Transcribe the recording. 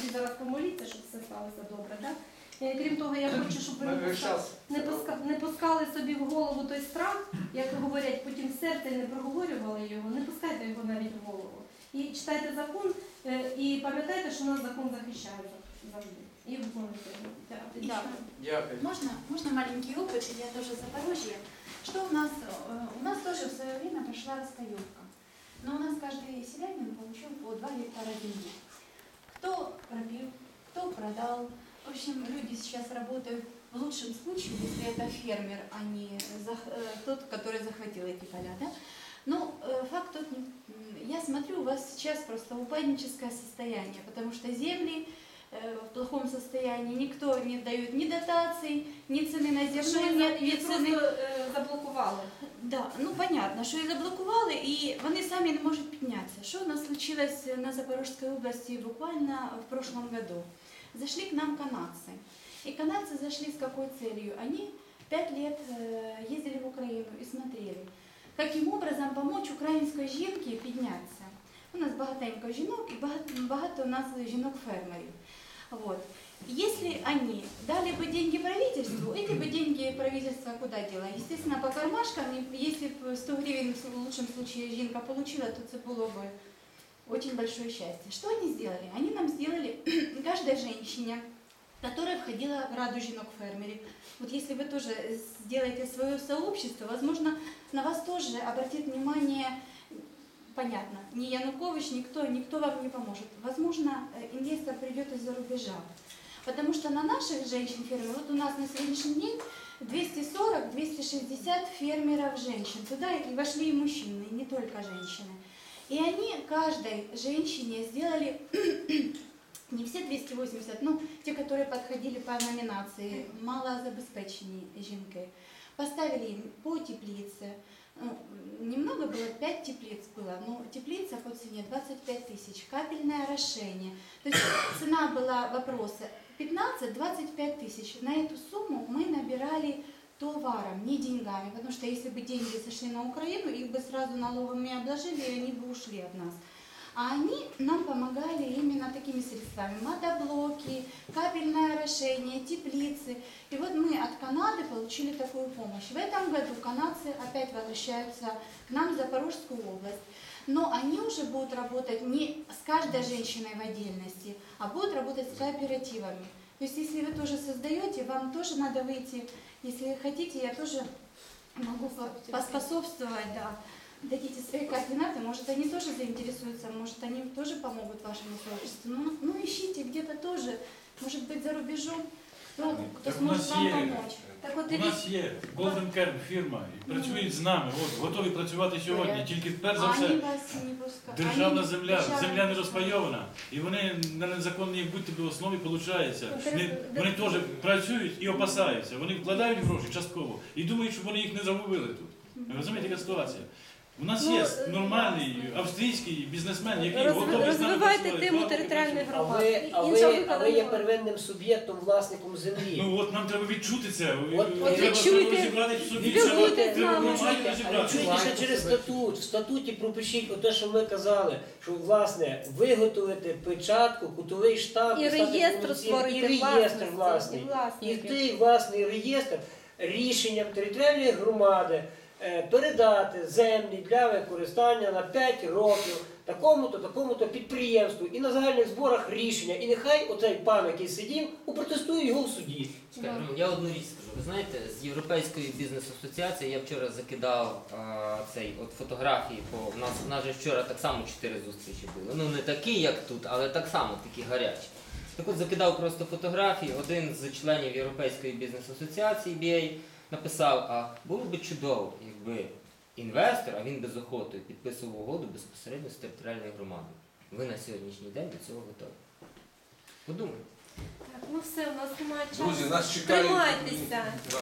зараз помоліться, щоб все сталося добре. Да? Крім того, я хочу, щоб ви не пускали собі в голову той страх, як говорять, потім в серце і не проговорювали його, не пускайте його навіть в голову. І читайте закон, і пам'ятайте, що нас закон захищає завжди. И да. Можно маленький опыт, я тоже Запорожье. Что у нас? У нас тоже в свое время пошла раскаевка. Но у нас каждый селянин получил по 2 гектара земли. Кто пропил, кто продал. В общем, люди сейчас работают в лучшем случае, если это фермер, а не тот, который захватил эти поля. Да? Но факт тот, я смотрю, у вас сейчас просто упадническое состояние, потому что земли в плохом состоянии, никто не дает ни дотаций, ни цены на зерно, ни цены... заблокували. Да, ну понятно, що і заблокували, і вони самі не можуть піднятися. Що у нас случилось на Запорожской области буквально в прошлом году? Зашли к нам канадцы. И канадцы зашли с какой целью? Они 5 лет ездили в Украину и смотрели, каким образом помочь української жінки піднятися. У нас багатенько жінок і багато у нас жінок-фермерів. Вот. Если они дали бы деньги правительству, эти бы деньги правительство куда дело? Естественно, по кармашкам, если бы 100 гривен в лучшем случае жінка получила, то это было бы очень большое счастье. Что они сделали? Они нам сделали каждой женщине, которая входила в Раду жінок-фермерів. Вот если вы тоже сделаете свое сообщество, возможно, на вас тоже обратит внимание. Понятно, ни Янукович, никто вам не поможет. Возможно, инвестор придет из-за рубежа. Потому что на наших женщин-фермеров, вот у нас на сегодняшний день 240-260 фермеров женщин. Туда и вошли и мужчины, и не только женщины. И они каждой женщине сделали, не все 280, но те, которые подходили по номинации, малозабезпеченные жінки, поставили им по теплице. Немного было, 5 теплиц было, но теплица по цене 25 тысяч, капельное орошение. То есть цена была вопроса 15-25 тысяч. На эту сумму мы набирали товаром, не деньгами, потому что если бы деньги сошли на Украину, их бы сразу налоговыми обложили, и они бы ушли от нас. А они нам помогали именно такими средствами. Мотоблоки, капельное орошение, теплицы. И вот мы от Канады получили такую помощь. В этом году канадцы опять возвращаются к нам в Запорожскую область. Но они уже будут работать не с каждой женщиной в отдельности, а будут работать с кооперативами. То есть если вы тоже создаете, вам тоже надо выйти. Если хотите, я тоже могу поспособствовать, да. Дадите свои координаты, может они тоже заинтересуются, может они тоже помогут вашему сообществу. Ну ищите где-то тоже, может быть за рубежом, кто сможет вам помочь. Так от, у нас є Golden Kern фірма, і працюють з нами, готові працювати сьогодні, тільки перш за все державна земля, земля не розпайована, і вони на незаконній будь-то основі, виходить, вони теж працюють і опасаються, вони вкладають гроші частково і думають, щоб вони їх не загубили тут. Ви розумієте, яка ситуація? У нас є нормальний австрійський бізнесмен, який готовий з нами працювати. Розвивайте тему територіальної громади. А ви є первинним суб'єктом, власником землі. Ну от нам треба відчути це. Відчуйте, розібрати в собі. спілкуйтесь з нами. Відчуйте ще через статут. В статуті пропишіть те, що ми казали, що, власне, виготовити печатку, кутовий штамп, і реєстр створити, і реєстр власний. І той власний реєстр рішенням територіальної громади передати землі для використання на 5 років такому-то підприємству і на загальних зборах рішення. І нехай оцей пан, який сидів, упротестує його в суді. Я одну річ скажу. Ви знаєте, з Європейської бізнес-асоціації я вчора закидав фотографії, у нас же вчора так само 4 зустрічі були. Ну не такі, як тут, але так само такі гарячі. Так от закидав просто фотографії, один з членів Європейської бізнес-асоціації BA написав, а було б чудово, якби інвестор, а він без охоти, підписував угоду безпосередньо з територіальною громадою. Ви на сьогоднішній день до цього готові. Подумайте. Так, ну все, у нас немає часу. Друзі, нас чекають. Тримайтеся.